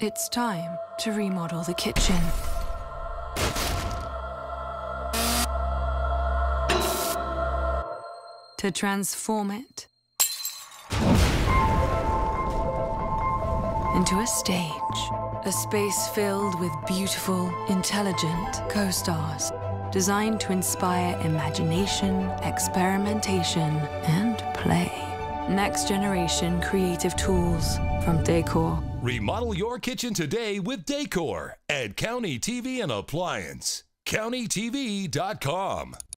It's time to remodel the kitchen. To transform it into a stage. A space filled with beautiful, intelligent co-stars, designed to inspire imagination, experimentation, and play. Next generation creative tools from Dacor. Remodel your kitchen today with Dacor at County TV and Appliance. CountyTV.com.